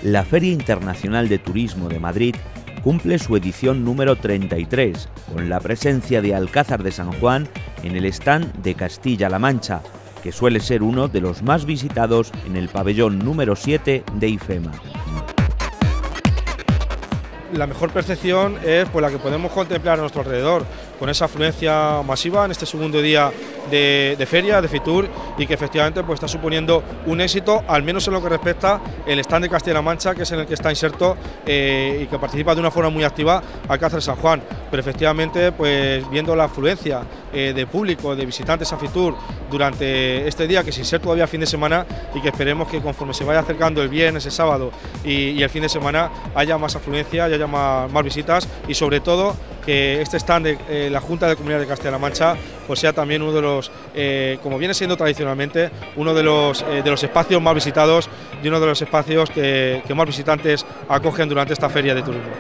la Feria Internacional de Turismo de Madrid cumple su edición número 33, con la presencia de Alcázar de San Juan en el stand de Castilla-La Mancha, que suele ser uno de los más visitados en el pabellón número 7 de IFEMA. La mejor percepción es la que podemos contemplar a nuestro alrededor, con esa afluencia masiva en este segundo día de feria, de Fitur, y que efectivamente está suponiendo un éxito, al menos en lo que respecta el stand de Castilla-La Mancha, que es en el que está inserto y que participa de una forma muy activa Alcázar de San Juan. Pero efectivamente, viendo la afluencia de público, de visitantes a Fitur durante este día, que sin ser todavía fin de semana, y que esperemos que conforme se vaya acercando el viernes, el sábado y el fin de semana haya más afluencia y haya más visitas, y sobre todo que este stand de la Junta de Comunidades de Castilla-La Mancha sea también uno de los, como viene siendo tradicionalmente, uno de los espacios más visitados y uno de los espacios que más visitantes acogen durante esta feria de turismo.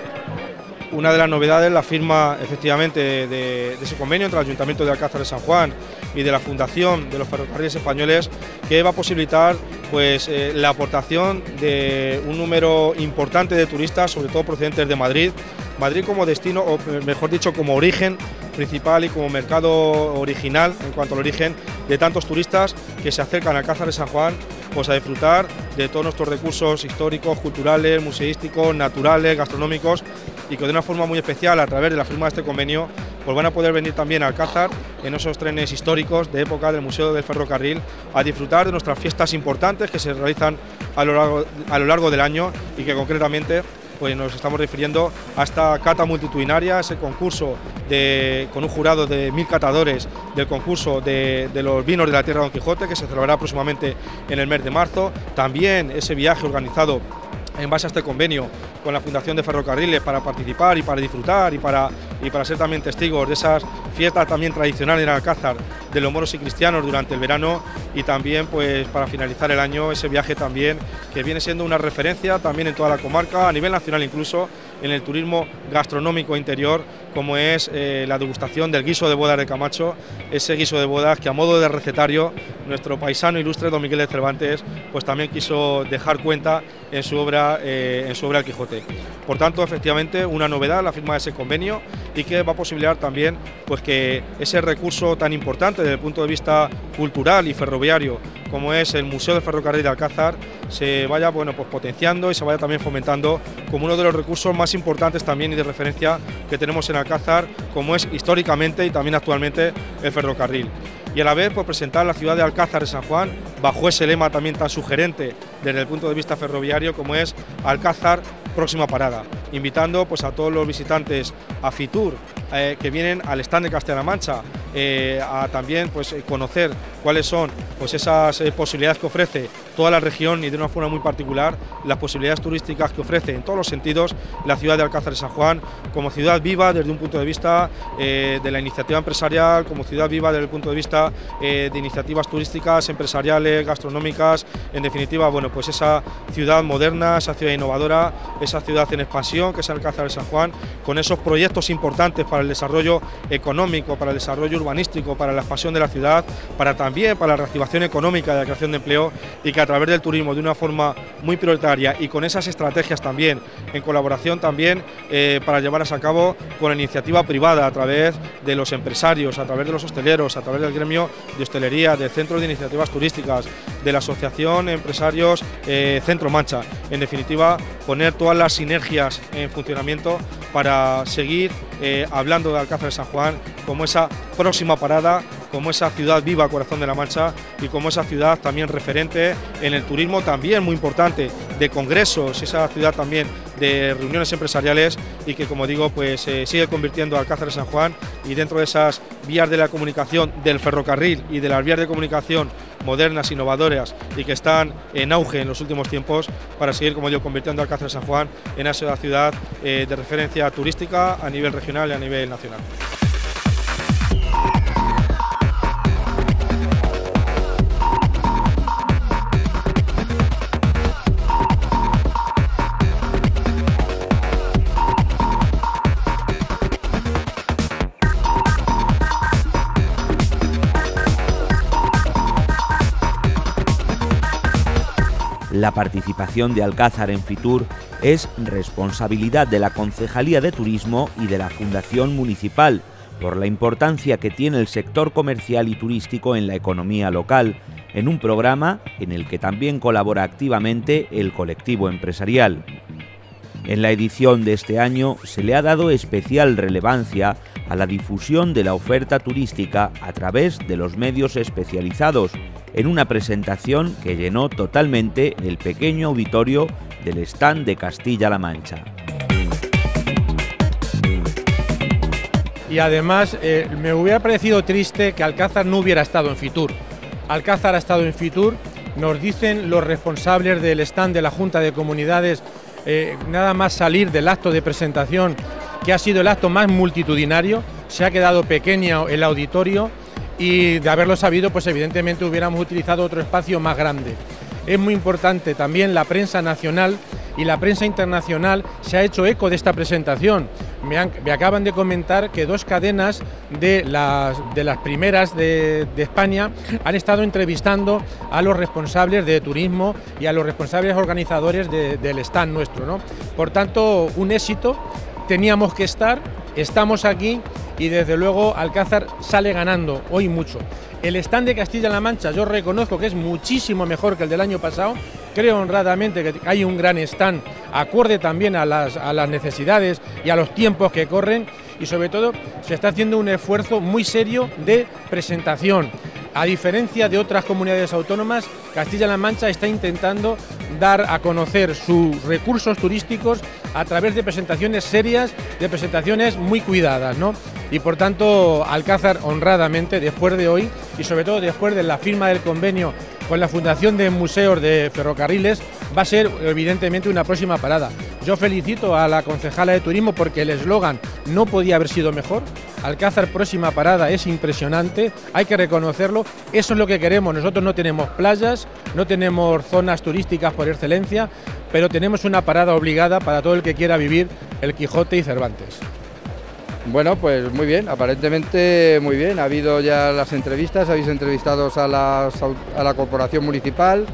Una de las novedades, la firma efectivamente de ese convenio entre el Ayuntamiento de Alcázar de San Juan y de la Fundación de los Ferrocarriles Españoles, que va a posibilitar la aportación de un número importante de turistas, sobre todo procedentes de Madrid. Madrid como destino, o mejor dicho, como origen principal y como mercado original en cuanto al origen de tantos turistas que se acercan a Alcázar de San Juan a disfrutar de todos nuestros recursos históricos, culturales, museísticos, naturales, gastronómicos, y que de una forma muy especial, a través de la firma de este convenio, van a poder venir también a Alcázar en esos trenes históricos de época del Museo del Ferrocarril a disfrutar de nuestras fiestas importantes que se realizan a lo largo del año, y que concretamente nos estamos refiriendo a esta cata multitudinaria, ese concurso con un jurado de 1000 catadores del concurso de los vinos de la Tierra de Don Quijote, que se celebrará próximamente en el mes de marzo. También ese viaje organizado en base a este convenio con la Fundación de Ferrocarriles para participar y para disfrutar y para ser también testigos de esas fiestas también tradicionales en Alcázar de los moros y cristianos durante el verano, y también para finalizar el año ese viaje también que viene siendo una referencia también en toda la comarca, a nivel nacional incluso, en el turismo gastronómico interior, como es la degustación del guiso de bodas de Camacho, ese guiso de bodas que a modo de recetario nuestro paisano ilustre don Miguel de Cervantes también quiso dejar cuenta en su obra El Quijote. Por tanto, efectivamente, una novedad la firma de ese convenio, y que va a posibilitar también que ese recurso tan importante desde el punto de vista cultural y ferroviario como es el Museo del Ferrocarril de Alcázar se vaya potenciando y se vaya también fomentando como uno de los recursos más importantes también y de referencia que tenemos en Alcázar, como es históricamente y también actualmente el ferrocarril. Y a la vez presentar la ciudad de Alcázar de San Juan bajo ese lema también tan sugerente desde el punto de vista ferroviario como es Alcázar, próxima parada, invitando a todos los visitantes a Fitur que vienen al stand de Castilla-La Mancha a también conocer cuáles son esas posibilidades que ofrece toda la región, y de una forma muy particular las posibilidades turísticas que ofrece en todos los sentidos la ciudad de Alcázar de San Juan, como ciudad viva desde un punto de vista de la iniciativa empresarial, como ciudad viva desde el punto de vista de iniciativas turísticas, empresariales, gastronómicas, en definitiva esa ciudad moderna, esa ciudad innovadora, esa ciudad en expansión que es Alcázar de San Juan, con esos proyectos importantes para el desarrollo económico, para el desarrollo urbanístico, para la expansión de la ciudad, para la reactivación económica, de la creación de empleo, y que a través del turismo de una forma muy prioritaria y con esas estrategias también, en colaboración también para llevarlas a cabo con la iniciativa privada, a través de los empresarios, a través de los hosteleros, a través del gremio de hostelería, del Centro de Iniciativas Turísticas, de la Asociación Empresarios Centro Mancha. En definitiva, poner todas las sinergias en funcionamiento para seguir hablando de Alcázar de San Juan como esa próxima parada, como esa ciudad viva, corazón de la Mancha, y como esa ciudad también referente en el turismo también muy importante, de congresos, esa ciudad también de reuniones empresariales, y que, como digo, sigue convirtiendo a Alcázar de San Juan, y dentro de esas vías de la comunicación del ferrocarril y de las vías de comunicación modernas, innovadoras y que están en auge en los últimos tiempos, para seguir, como digo, convirtiendo a Alcázar de San Juan en esa ciudad de referencia turística a nivel regional y a nivel nacional. La participación de Alcázar en Fitur es responsabilidad de la Concejalía de Turismo y de la Fundación Municipal, por la importancia que tiene el sector comercial y turístico en la economía local, en un programa en el que también colabora activamente el colectivo empresarial. En la edición de este año se le ha dado especial relevancia a la difusión de la oferta turística a través de los medios especializados, en una presentación que llenó totalmente el pequeño auditorio del stand de Castilla-La Mancha. Y además me hubiera parecido triste que Alcázar no hubiera estado en Fitur. Alcázar ha estado en Fitur, nos dicen los responsables del stand de la Junta de Comunidades, nada más salir del acto de presentación, que ha sido el acto más multitudinario, se ha quedado pequeño el auditorio y de haberlo sabido, pues evidentemente hubiéramos utilizado otro espacio más grande. Es muy importante también la prensa nacional y la prensa internacional se ha hecho eco de esta presentación. Me acaban de comentar que 2 cadenas de las primeras de España han estado entrevistando a los responsables de turismo y a los responsables organizadores del stand nuestro, ¿no? Por tanto, un éxito, teníamos que estar, estamos aquí y desde luego Alcázar sale ganando hoy mucho. El stand de Castilla-La Mancha yo reconozco que es muchísimo mejor que el del año pasado, creo honradamente que hay un gran stand, acorde también a las necesidades y a los tiempos que corren y sobre todo se está haciendo un esfuerzo muy serio de presentación. A diferencia de otras comunidades autónomas, Castilla-La Mancha está intentando dar a conocer sus recursos turísticos a través de presentaciones serias, de presentaciones muy cuidadas, ¿no? Y por tanto, Alcázar honradamente, después de hoy y sobre todo después de la firma del convenio con la Fundación de Museos de Ferrocarriles, va a ser evidentemente una próxima parada. Yo felicito a la concejala de Turismo porque el eslogan no podía haber sido mejor. Alcázar próxima parada es impresionante, hay que reconocerlo, eso es lo que queremos. Nosotros no tenemos playas, no tenemos zonas turísticas por excelencia, pero tenemos una parada obligada para todo el que quiera vivir el Quijote y Cervantes. Bueno, pues muy bien, aparentemente muy bien. Ha habido ya las entrevistas, habéis entrevistado a la corporación municipal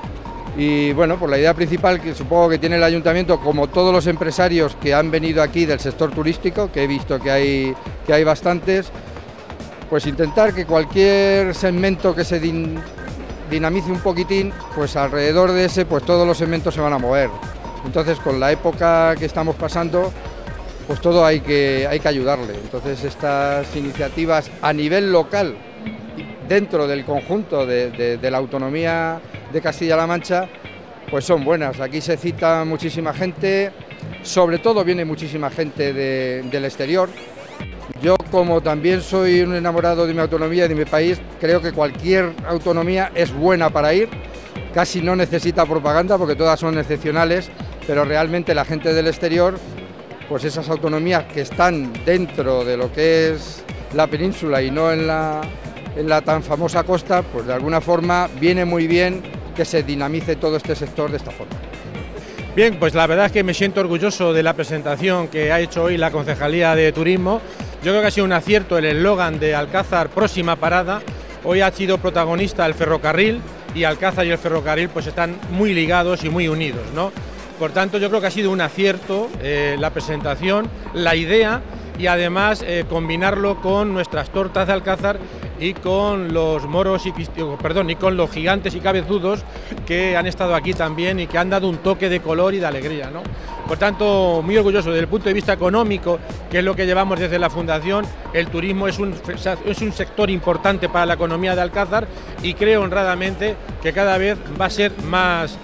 y bueno, pues la idea principal que supongo que tiene el ayuntamiento, como todos los empresarios que han venido aquí del sector turístico, que he visto que hay bastantes, pues intentar que cualquier segmento que se dinamice un poquitín, pues alrededor de ese, pues todos los segmentos se van a mover. Entonces, con la época que estamos pasando, pues todo hay que ayudarle. Entonces estas iniciativas a nivel local, dentro del conjunto de la autonomía de Castilla-La Mancha, pues son buenas. Aquí se cita muchísima gente, sobre todo viene muchísima gente del exterior. Yo, como también soy un enamorado de mi autonomía y de mi país, creo que cualquier autonomía es buena para ir, casi no necesita propaganda porque todas son excepcionales, pero realmente la gente del exterior, pues esas autonomías que están dentro de lo que es la península y no en la tan famosa costa, pues de alguna forma viene muy bien que se dinamice todo este sector de esta forma. Bien, pues la verdad es que me siento orgulloso de la presentación que ha hecho hoy la Concejalía de Turismo. Yo creo que ha sido un acierto el eslogan de Alcázar próxima parada. Hoy ha sido protagonista el ferrocarril y Alcázar y el ferrocarril pues están muy ligados y muy unidos, ¿no? Por tanto, yo creo que ha sido un acierto la presentación, la idea y además combinarlo con nuestras tortas de Alcázar y con los moros y con los gigantes y cabezudos que han estado aquí también y que han dado un toque de color y de alegría, ¿no? Por tanto, muy orgulloso desde el punto de vista económico, que es lo que llevamos desde la Fundación. El turismo es un sector importante para la economía de Alcázar y creo honradamente que cada vez va a ser más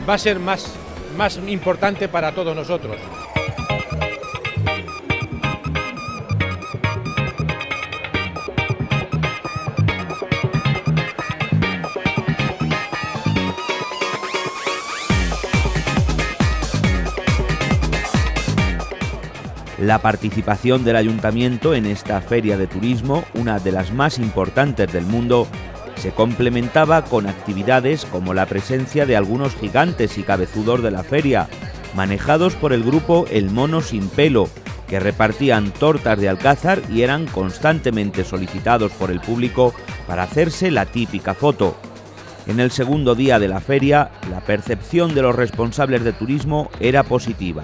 importante para todos nosotros. La participación del ayuntamiento en esta feria de turismo, una de las más importantes del mundo, se complementaba con actividades como la presencia de algunos gigantes y cabezudos de la feria, manejados por el grupo El Mono Sin Pelo, que repartían tortas de Alcázar y eran constantemente solicitados por el público para hacerse la típica foto. En el segundo día de la feria, la percepción de los responsables de turismo era positiva.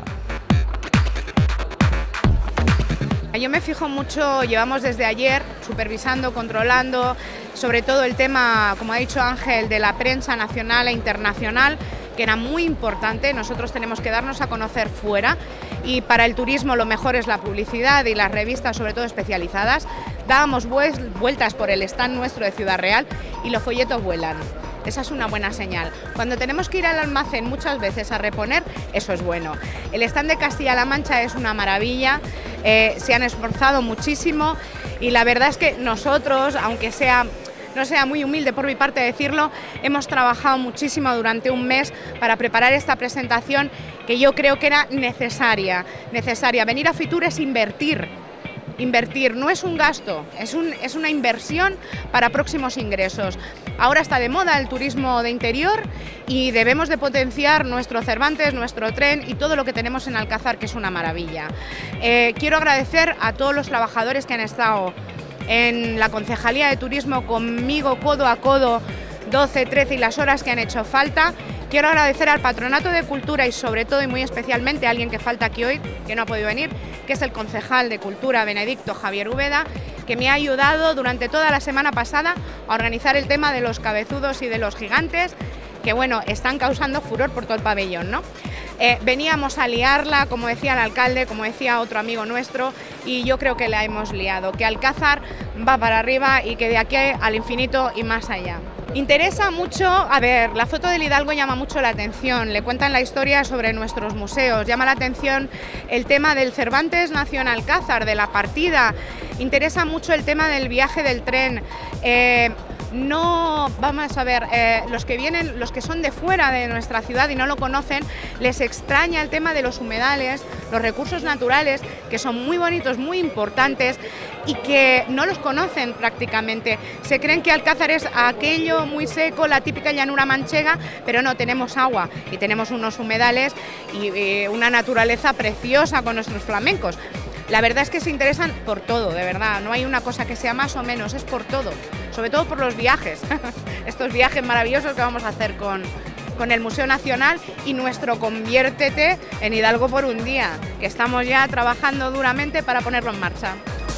Yo me fijo mucho, llevamos desde ayer supervisando, controlando, sobre todo el tema, como ha dicho Ángel, de la prensa nacional e internacional, que era muy importante. Nosotros tenemos que darnos a conocer fuera y para el turismo lo mejor es la publicidad y las revistas, sobre todo especializadas. Dábamos vueltas por el stand nuestro de Ciudad Real y los folletos vuelan. Esa es una buena señal. Cuando tenemos que ir al almacén muchas veces a reponer, eso es bueno. El stand de Castilla-La Mancha es una maravilla, se han esforzado muchísimo y la verdad es que nosotros, aunque no sea muy humilde por mi parte decirlo, hemos trabajado muchísimo durante un mes para preparar esta presentación que yo creo que era necesaria. Venir a Fitur es invertir, no es un gasto, es una inversión para próximos ingresos. Ahora está de moda el turismo de interior y debemos de potenciar nuestro Cervantes, nuestro tren y todo lo que tenemos en Alcázar, que es una maravilla. Quiero agradecer a todos los trabajadores que han estado en la Concejalía de Turismo conmigo codo a codo, 12, 13 y las horas que han hecho falta. Quiero agradecer al Patronato de Cultura y sobre todo y muy especialmente a alguien que falta aquí hoy, que no ha podido venir, que es el concejal de Cultura, Benedicto Javier Úbeda, que me ha ayudado durante toda la semana pasada a organizar el tema de los cabezudos y de los gigantes, que bueno, están causando furor por todo el pabellón, ¿no? Veníamos a liarla, como decía el alcalde, como decía otro amigo nuestro, y yo creo que la hemos liado, que Alcázar va para arriba y que de aquí al infinito y más allá. Interesa mucho, a ver, la foto del Hidalgo llama mucho la atención, le cuentan la historia sobre nuestros museos, llama la atención el tema del Cervantes nació en Alcázar, de la partida, interesa mucho el tema del viaje del tren. No, vamos a ver, los que vienen, los que son de fuera de nuestra ciudad y no lo conocen, les extraña el tema de los humedales, los recursos naturales, que son muy bonitos, muy importantes y que no los conocen prácticamente. Se creen que Alcázar es aquello muy seco, la típica llanura manchega, pero no, tenemos agua y tenemos unos humedales y una naturaleza preciosa con nuestros flamencos. La verdad es que se interesan por todo, de verdad, no hay una cosa que sea más o menos, es por todo, sobre todo por los viajes, estos viajes maravillosos que vamos a hacer con el Museo Nacional y nuestro Conviértete en Hidalgo por un día, que estamos ya trabajando duramente para ponerlo en marcha.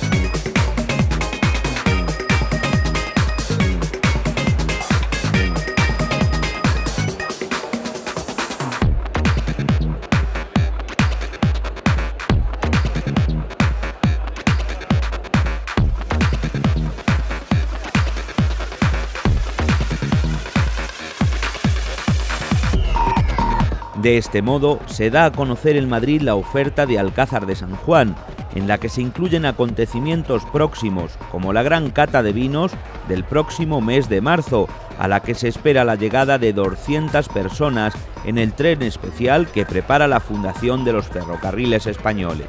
De este modo, se da a conocer en Madrid la oferta de Alcázar de San Juan, en la que se incluyen acontecimientos próximos, como la gran cata de vinos del próximo mes de marzo, a la que se espera la llegada de 200 personas en el tren especial que prepara la Fundación de los Ferrocarriles Españoles.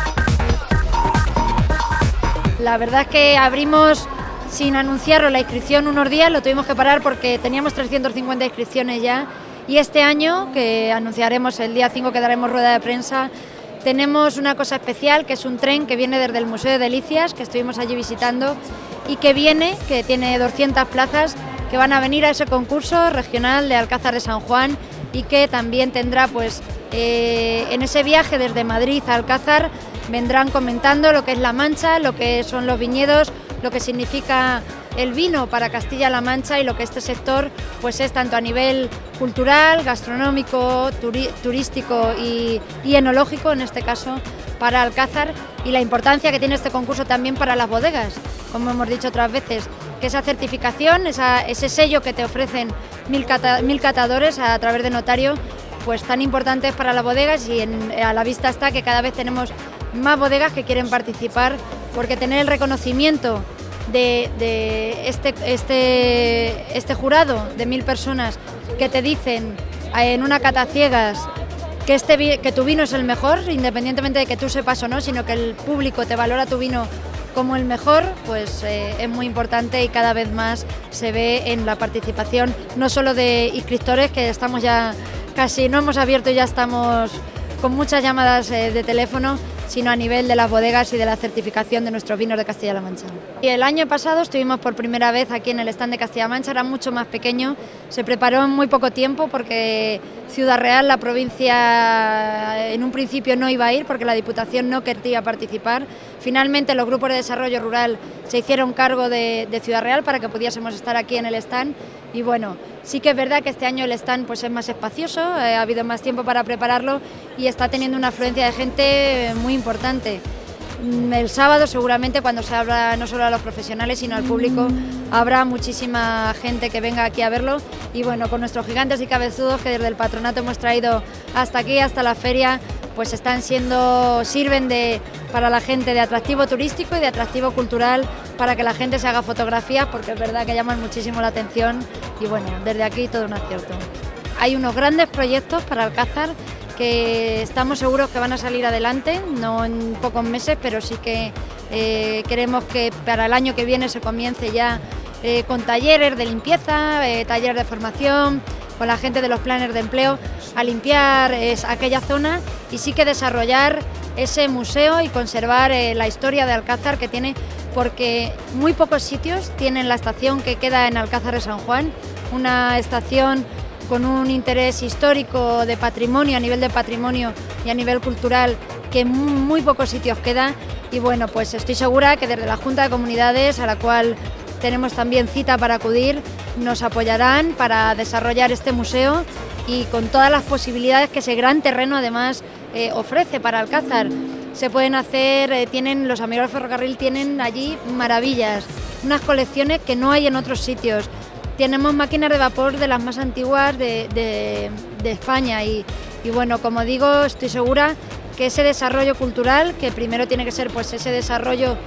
La verdad es que abrimos sin anunciarlo la inscripción unos días, lo tuvimos que parar porque teníamos 350 inscripciones ya. Y este año, que anunciaremos el día 5, que daremos rueda de prensa, tenemos una cosa especial, que es un tren que viene desde el Museo de Delicias, que estuvimos allí visitando, y que tiene 200 plazas, que van a venir a ese concurso regional de Alcázar de San Juan y que también tendrá, pues, en ese viaje desde Madrid a Alcázar, vendrán comentando lo que es La Mancha, lo que son los viñedos, lo que significa el vino para Castilla-La Mancha y lo que este sector pues es tanto a nivel cultural, gastronómico, turístico y enológico, en este caso para Alcázar, y la importancia que tiene este concurso también para las bodegas, como hemos dicho otras veces, que esa certificación, ese sello que te ofrecen 1000 catadores a través de notario, pues tan importante es para las bodegas y a la vista está que cada vez tenemos más bodegas que quieren participar, porque tener el reconocimiento de este jurado de 1000 personas que te dicen en una cata ciegas que tu vino es el mejor, independientemente de que tú sepas o no, sino que el público te valora tu vino como el mejor, pues es muy importante y cada vez más se ve en la participación, no solo de inscriptores, que estamos ya casi, no hemos abierto, ya estamos con muchas llamadas de teléfono, sino a nivel de las bodegas y de la certificación de nuestros vinos de Castilla-La Mancha. Y el año pasado estuvimos por primera vez aquí en el stand de Castilla-La Mancha, era mucho más pequeño, se preparó en muy poco tiempo porque Ciudad Real, la provincia, en un principio no iba a ir porque la Diputación no quería participar. Finalmente los grupos de desarrollo rural se hicieron cargo de Ciudad Real para que pudiésemos estar aquí en el stand y bueno, sí que es verdad que este año el stand pues es más espacioso, ha habido más tiempo para prepararlo y está teniendo una afluencia de gente muy importante. El sábado seguramente cuando se abra no solo a los profesionales sino al público habrá muchísima gente que venga aquí a verlo y bueno, con nuestros gigantes y cabezudos que desde el patronato hemos traído hasta aquí, hasta la feria, pues sirven para la gente de atractivo turístico y de atractivo cultural para que la gente se haga fotografías porque es verdad que llaman muchísimo la atención y bueno, desde aquí todo un acierto. Hay unos grandes proyectos para Alcázar que estamos seguros que van a salir adelante, no en pocos meses, pero sí que queremos que para el año que viene se comience ya con talleres de limpieza, talleres de formación, con la gente de los planners de empleo, a limpiar aquella zona y sí que desarrollar ese museo y conservar la historia de Alcázar que tiene, porque muy pocos sitios tienen la estación que queda en Alcázar de San Juan, una estación con un interés histórico de patrimonio, a nivel de patrimonio y a nivel cultural, que en muy pocos sitios queda y bueno, pues estoy segura que desde la Junta de Comunidades, a la cual tenemos también cita para acudir, nos apoyarán para desarrollar este museo y con todas las posibilidades que ese gran terreno además ofrece para Alcázar. Se pueden hacer, los amigos del ferrocarril tienen allí maravillas, unas colecciones que no hay en otros sitios. Tenemos máquinas de vapor de las más antiguas de España y bueno, como digo, estoy segura que ese desarrollo cultural, que primero tiene que ser pues ese desarrollo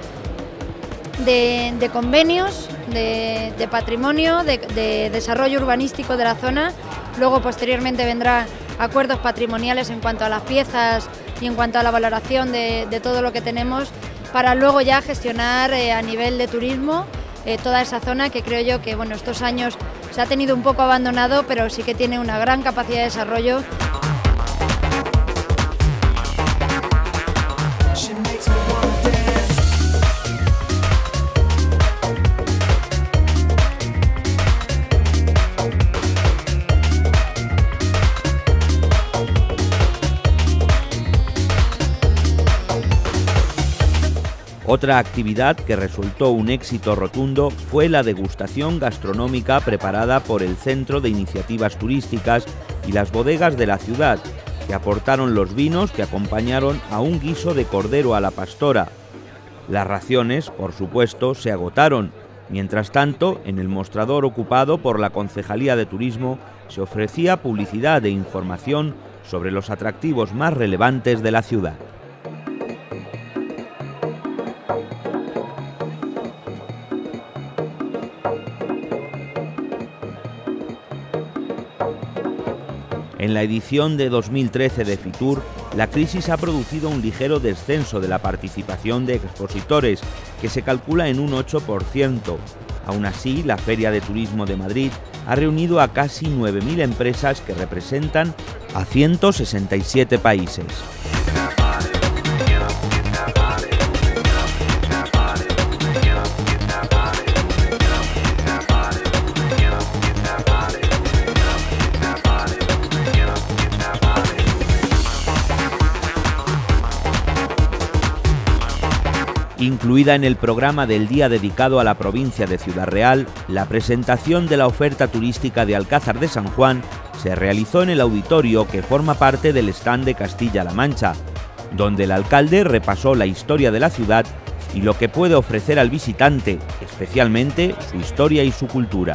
de convenios, de patrimonio, de desarrollo urbanístico de la zona, luego posteriormente vendrá acuerdos patrimoniales en cuanto a las piezas y en cuanto a la valoración de todo lo que tenemos, para luego ya gestionar a nivel de turismo toda esa zona que creo yo que bueno, estos años se ha tenido un poco abandonado, pero sí que tiene una gran capacidad de desarrollo. Otra actividad que resultó un éxito rotundo fue la degustación gastronómica preparada por el Centro de Iniciativas Turísticas y las bodegas de la ciudad, que aportaron los vinos que acompañaron a un guiso de cordero a la pastora. Las raciones, por supuesto, se agotaron. Mientras tanto, en el mostrador ocupado por la Concejalía de Turismo se ofrecía publicidad e información sobre los atractivos más relevantes de la ciudad. En la edición de 2013 de Fitur, la crisis ha producido un ligero descenso de la participación de expositores, que se calcula en un 8%. Aún así, la Feria de Turismo de Madrid ha reunido a casi 9.000 empresas que representan a 167 países. Incluida en el programa del día dedicado a la provincia de Ciudad Real, la presentación de la oferta turística de Alcázar de San Juan se realizó en el auditorio que forma parte del stand de Castilla-La Mancha, donde el alcalde repasó la historia de la ciudad y lo que puede ofrecer al visitante, especialmente su historia y su cultura.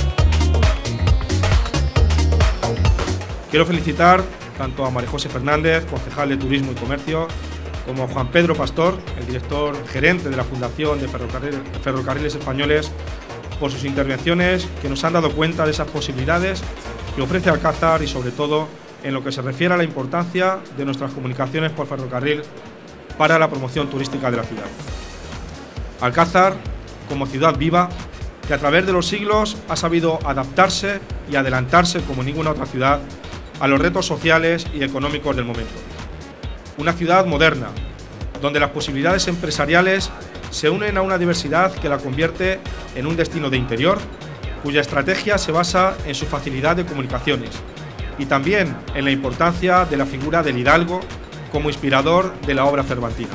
Quiero felicitar tanto a María José Fernández, concejal de Turismo y Comercio, como a Juan Pedro Pastor, el director gerente de la Fundación de Ferrocarriles Españoles, por sus intervenciones que nos han dado cuenta de esas posibilidades que ofrece Alcázar y sobre todo en lo que se refiere a la importancia de nuestras comunicaciones por ferrocarril para la promoción turística de la ciudad. Alcázar, como ciudad viva, que a través de los siglos ha sabido adaptarse y adelantarse como ninguna otra ciudad a los retos sociales y económicos del momento. Una ciudad moderna, donde las posibilidades empresariales se unen a una diversidad que la convierte en un destino de interior, cuya estrategia se basa en su facilidad de comunicaciones y también en la importancia de la figura del hidalgo como inspirador de la obra cervantina.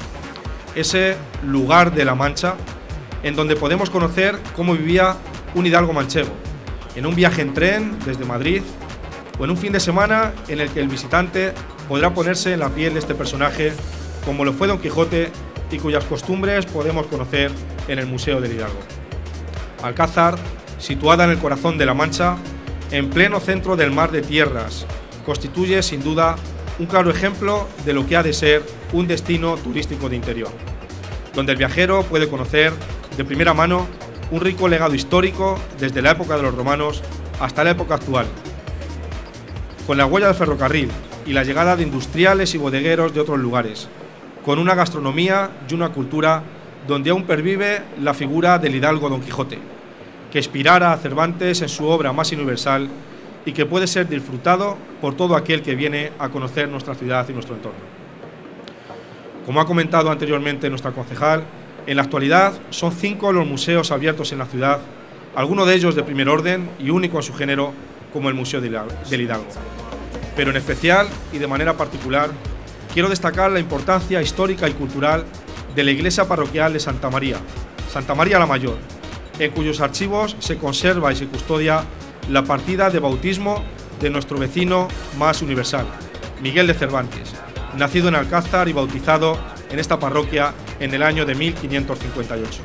Ese lugar de la Mancha en donde podemos conocer cómo vivía un hidalgo manchego, en un viaje en tren desde Madrid o en un fin de semana en el que el visitante podrá ponerse en la piel de este personaje como lo fue Don Quijote y cuyas costumbres podemos conocer en el Museo del Hidalgo. Alcázar, situada en el corazón de la Mancha, en pleno centro del mar de tierras, constituye sin duda un claro ejemplo de lo que ha de ser un destino turístico de interior, donde el viajero puede conocer de primera mano un rico legado histórico desde la época de los romanos hasta la época actual, con la huella del ferrocarril y la llegada de industriales y bodegueros de otros lugares, con una gastronomía y una cultura donde aún pervive la figura del hidalgo Don Quijote, que inspirara a Cervantes en su obra más universal y que puede ser disfrutado por todo aquel que viene a conocer nuestra ciudad y nuestro entorno. Como ha comentado anteriormente nuestra concejal, en la actualidad son 5 los museos abiertos en la ciudad, algunos de ellos de primer orden y único en su género, como el Museo del Hidalgo. Pero en especial y de manera particular, quiero destacar la importancia histórica y cultural de la iglesia parroquial de Santa María la Mayor, en cuyos archivos se conserva y se custodia la partida de bautismo de nuestro vecino más universal, Miguel de Cervantes, nacido en Alcázar y bautizado en esta parroquia en el año de 1558.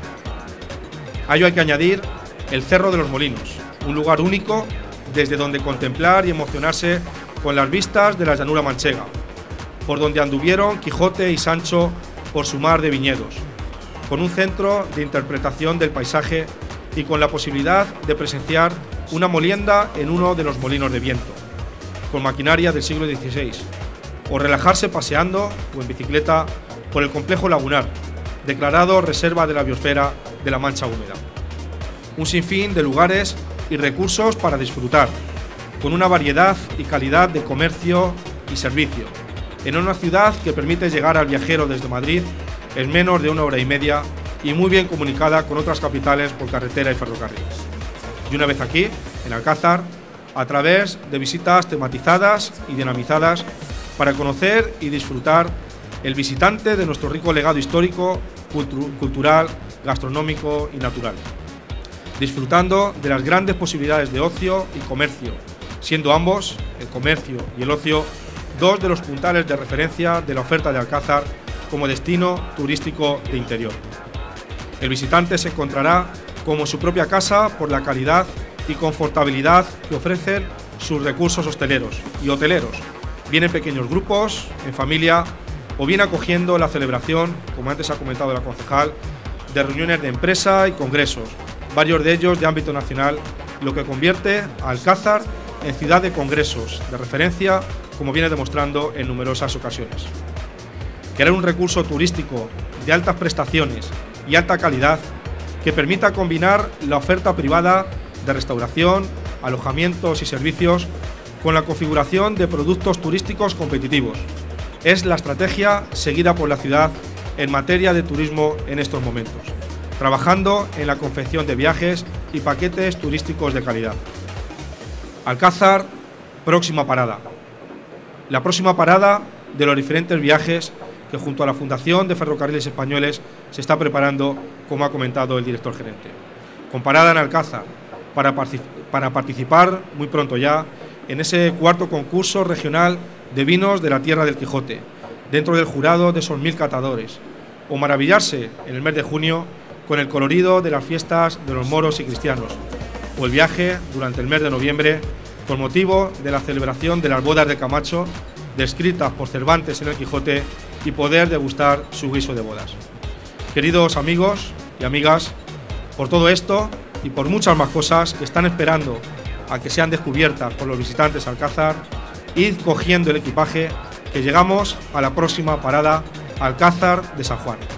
A ello hay que añadir el Cerro de los Molinos, un lugar único desde donde contemplar y emocionarse con las vistas de la llanura manchega, por donde anduvieron Quijote y Sancho por su mar de viñedos, con un centro de interpretación del paisaje y con la posibilidad de presenciar una molienda en uno de los molinos de viento, con maquinaria del siglo XVI, o relajarse paseando o en bicicleta por el complejo lagunar, declarado Reserva de la Biosfera de la Mancha Húmeda. Un sinfín de lugares y recursos para disfrutar, con una variedad y calidad de comercio y servicio, en una ciudad que permite llegar al viajero desde Madrid en menos de 1 hora y media y muy bien comunicada con otras capitales por carretera y ferrocarril. Y una vez aquí, en Alcázar, a través de visitas tematizadas y dinamizadas para conocer y disfrutar el visitante de nuestro rico legado histórico, cultural, gastronómico y natural, disfrutando de las grandes posibilidades de ocio y comercio, siendo ambos, el comercio y el ocio, 2 de los puntales de referencia de la oferta de Alcázar como destino turístico de interior. El visitante se encontrará como en su propia casa por la calidad y confortabilidad que ofrecen sus recursos hosteleros y hoteleros, bien en pequeños grupos, en familia o bien acogiendo la celebración, como antes ha comentado la concejal, de reuniones de empresa y congresos, varios de ellos de ámbito nacional, lo que convierte a Alcázar en ciudad de congresos de referencia, como viene demostrando en numerosas ocasiones. Crear un recurso turístico de altas prestaciones y alta calidad que permita combinar la oferta privada de restauración, alojamientos y servicios con la configuración de productos turísticos competitivos. Es la estrategia seguida por la ciudad en materia de turismo en estos momentos, trabajando en la confección de viajes y paquetes turísticos de calidad. Alcázar, próxima parada. La próxima parada de los diferentes viajes que junto a la Fundación de Ferrocarriles Españoles se está preparando, como ha comentado el director gerente. Con parada en Alcázar, para participar muy pronto ya en ese 4º concurso regional de vinos de la Tierra del Quijote, dentro del jurado de esos 1000 catadores, o maravillarse en el mes de junio con el colorido de las fiestas de los moros y cristianos, o el viaje durante el mes de noviembre con motivo de la celebración de las bodas de Camacho, descritas por Cervantes en el Quijote, y poder degustar su guiso de bodas. Queridos amigos y amigas, por todo esto y por muchas más cosas que están esperando a que sean descubiertas por los visitantes a Alcázar, id cogiendo el equipaje, que llegamos a la próxima parada, Alcázar de San Juan.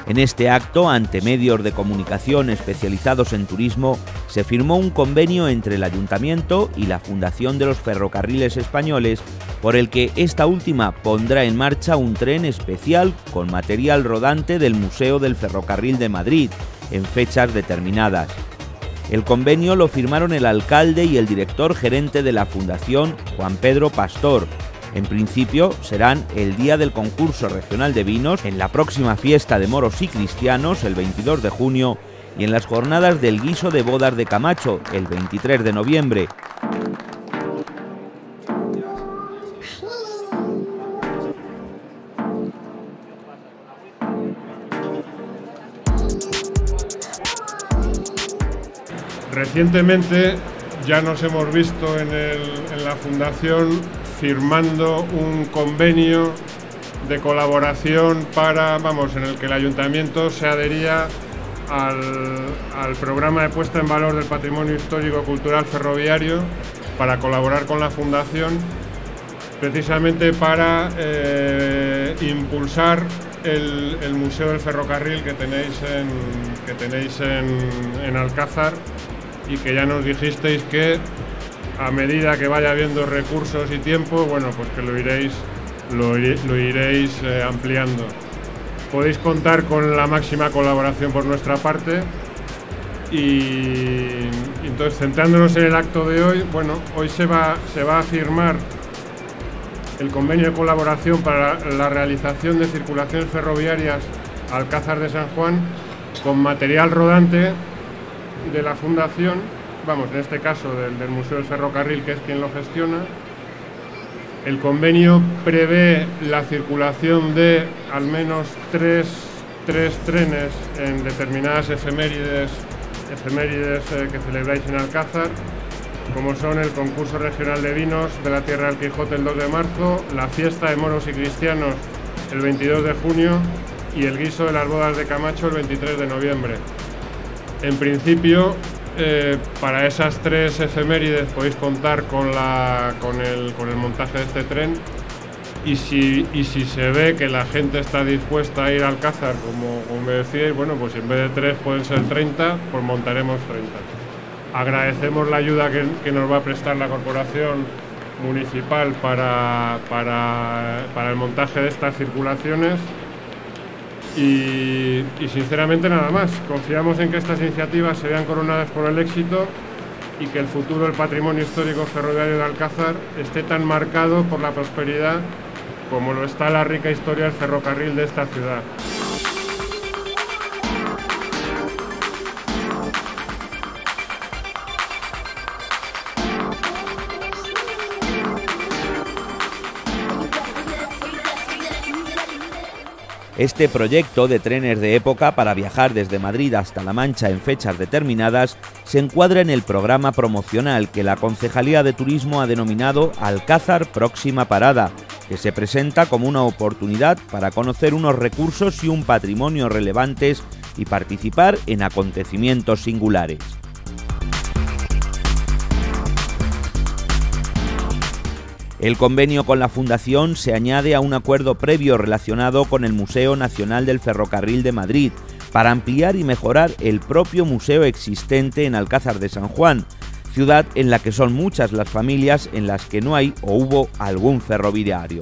En este acto, ante medios de comunicación especializados en turismo, se firmó un convenio entre el Ayuntamiento y la Fundación de los Ferrocarriles Españoles, por el que esta última pondrá en marcha un tren especial con material rodante del Museo del Ferrocarril de Madrid, en fechas determinadas. El convenio lo firmaron el alcalde y el director gerente de la Fundación, Juan Pedro Pastor. En principio serán el día del concurso regional de vinos, en la próxima fiesta de moros y cristianos, el 22 de junio, y en las jornadas del guiso de bodas de Camacho, el 23 de noviembre. Recientemente ya nos hemos visto en la Fundación firmando un convenio de colaboración en el que el Ayuntamiento se adhería al programa de puesta en valor del patrimonio histórico cultural ferroviario para colaborar con la Fundación, precisamente para impulsar el Museo del Ferrocarril que tenéis en Alcázar, y que ya nos dijisteis que a medida que vaya habiendo recursos y tiempo, bueno, pues que lo iréis ampliando. Podéis contar con la máxima colaboración por nuestra parte. Y entonces, centrándonos en el acto de hoy, bueno, hoy se va a firmar el convenio de colaboración para la realización de circulaciones ferroviarias a Alcázar de San Juan con material rodante de la Fundación, en este caso del Museo del Ferrocarril, que es quien lo gestiona. El convenio prevé la circulación de al menos tres trenes en determinadas efemérides que celebráis en Alcázar, como son el concurso regional de vinos de la Tierra del Quijote el 2 de marzo, la fiesta de moros y cristianos el 22 de junio y el guiso de las bodas de Camacho el 23 de noviembre. En principio, para esas tres efemérides podéis contar con el montaje de este tren, y si se ve que la gente está dispuesta a ir a Alcázar, como me decíais, bueno, pues en vez de 3 pueden ser 30, pues montaremos 30. Agradecemos la ayuda que nos va a prestar la Corporación Municipal para el montaje de estas circulaciones. Y sinceramente nada más, confiamos en que estas iniciativas se vean coronadas por el éxito y que el futuro del patrimonio histórico ferroviario de Alcázar esté tan marcado por la prosperidad como lo está la rica historia del ferrocarril de esta ciudad. Este proyecto de trenes de época para viajar desde Madrid hasta La Mancha en fechas determinadas se encuadra en el programa promocional que la Concejalía de Turismo ha denominado Alcázar Próxima Parada, que se presenta como una oportunidad para conocer unos recursos y un patrimonio relevantes y participar en acontecimientos singulares. El convenio con la Fundación se añade a un acuerdo previo relacionado con el Museo Nacional del Ferrocarril de Madrid para ampliar y mejorar el propio museo existente en Alcázar de San Juan, ciudad en la que son muchas las familias en las que no hay o hubo algún ferroviario.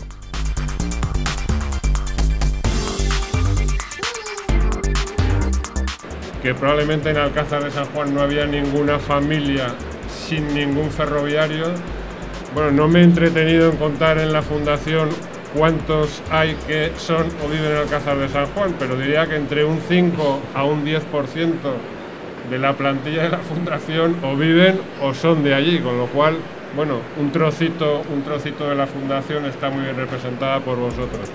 Que probablemente en Alcázar de San Juan no había ninguna familia sin ningún ferroviario. Bueno, no me he entretenido en contar en la Fundación cuántos hay que son o viven en Alcázar de San Juan, pero diría que entre un 5 a un 10% de la plantilla de la Fundación o viven o son de allí, con lo cual, bueno, un trocito de la Fundación está muy bien representada por vosotros.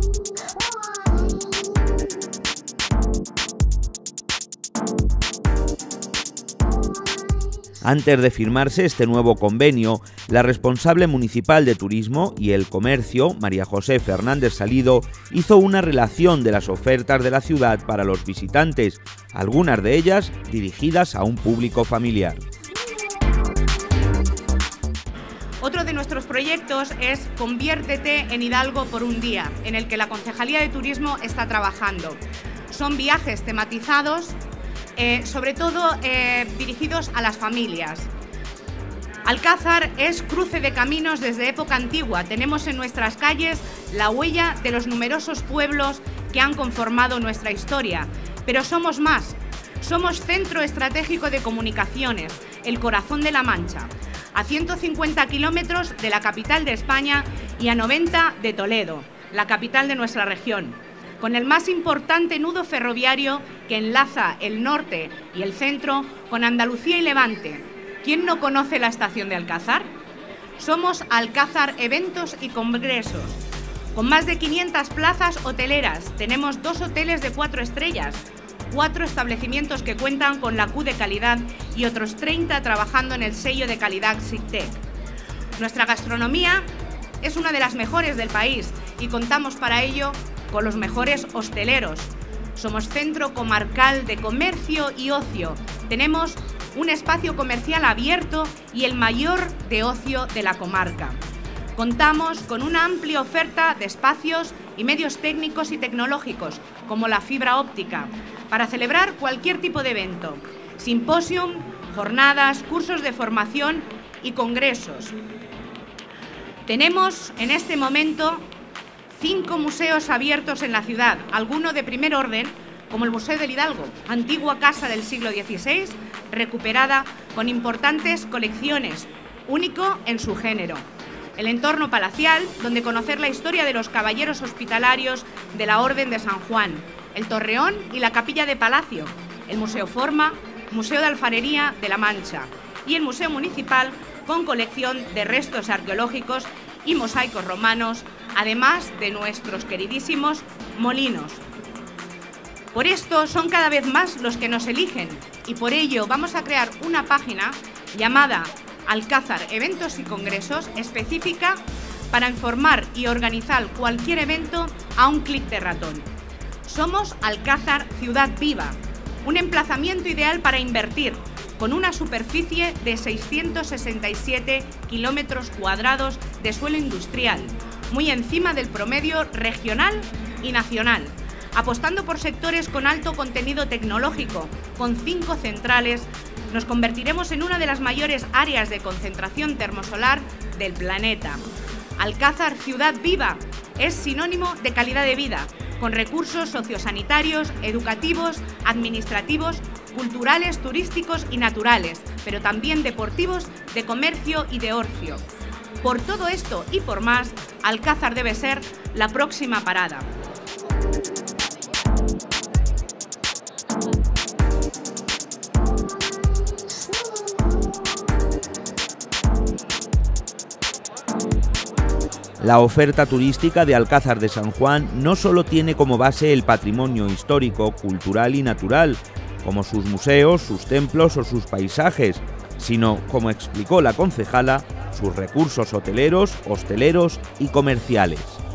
Antes de firmarse este nuevo convenio, la responsable municipal de Turismo y el Comercio, María José Fernández Salido, hizo una relación de las ofertas de la ciudad para los visitantes, algunas de ellas dirigidas a un público familiar. Otro de nuestros proyectos es Conviértete en Hidalgo por un día, en el que la Concejalía de Turismo está trabajando. Son viajes tematizados, sobre todo dirigidos a las familias. Alcázar es cruce de caminos desde época antigua. Tenemos en nuestras calles la huella de los numerosos pueblos que han conformado nuestra historia. Pero somos más. Somos centro estratégico de comunicaciones, el corazón de La Mancha, a 150 kilómetros de la capital de España y a 90 de Toledo, la capital de nuestra región, con el más importante nudo ferroviario que enlaza el norte y el centro con Andalucía y Levante. ¿Quién no conoce la estación de Alcázar? Somos Alcázar Eventos y Congresos. Con más de 500 plazas hoteleras, tenemos 2 hoteles de 4 estrellas, 4 establecimientos que cuentan con la Q de calidad y otros 30 trabajando en el sello de calidad SICTEC. Nuestra gastronomía es una de las mejores del país y contamos para ello con los mejores hosteleros. Somos centro comarcal de comercio y ocio. Tenemos un espacio comercial abierto y el mayor de ocio de la comarca. Contamos con una amplia oferta de espacios y medios técnicos y tecnológicos, como la fibra óptica, para celebrar cualquier tipo de evento, simposium, jornadas, cursos de formación y congresos. Tenemos en este momento 5 museos abiertos en la ciudad, algunos de primer orden, como el Museo del Hidalgo, antigua casa del siglo XVI, recuperada con importantes colecciones, único en su género. El entorno palacial, donde conocer la historia de los caballeros hospitalarios de la Orden de San Juan, el Torreón y la Capilla de Palacio, el Museo Forma, Museo de Alfarería de La Mancha y el Museo Municipal con colección de restos arqueológicos y mosaicos romanos, además de nuestros queridísimos molinos. Por esto son cada vez más los que nos eligen y por ello vamos a crear una página llamada Alcázar Eventos y Congresos específica para informar y organizar cualquier evento a un clic de ratón. Somos Alcázar Ciudad Viva, un emplazamiento ideal para invertir, con una superficie de 667 kilómetros cuadrados de suelo industrial, muy encima del promedio regional y nacional, apostando por sectores con alto contenido tecnológico, con 5 centrales. Nos convertiremos en una de las mayores áreas de concentración termosolar del planeta. Alcázar Ciudad Viva es sinónimo de calidad de vida, con recursos sociosanitarios, educativos, administrativos, culturales, turísticos y naturales, pero también deportivos, de comercio y de ocio. Por todo esto y por más, Alcázar debe ser la próxima parada. La oferta turística de Alcázar de San Juan no solo tiene como base el patrimonio histórico, cultural y natural, como sus museos, sus templos o sus paisajes, sino, como explicó la concejala, sus recursos hoteleros, hosteleros y comerciales.